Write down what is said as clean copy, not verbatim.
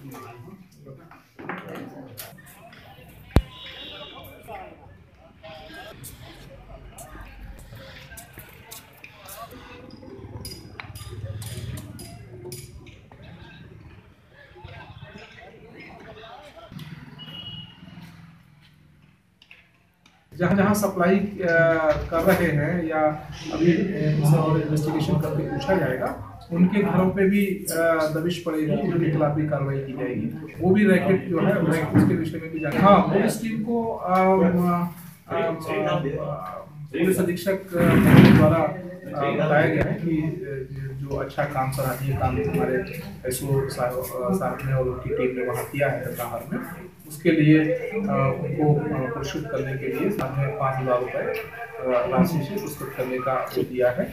जहाँ जहाँ सप्लाई कर रहे हैं या अभी और इन्वेस्टिगेशन करके पूछा जाएगा, उनके घरों पे भी दबिश पड़ेगी, उनके खिलाफ भी कार्रवाई की जाएगी। वो भी रैकेट जो है उसके विषय में भी जाएगा। हाँ, पुलिस टीम को पुलिस अधीक्षक द्वारा बताया गया है कि जो अच्छा काम सराहनीय काम हमारे एसओ साहब ने और उनकी टीम ने वहाँ किया है राहत में, उसके लिए उनको पुरस्कृत करने के लिए सामने 5,000 रुपये राशि से पुरस्कृत करने का दिया है।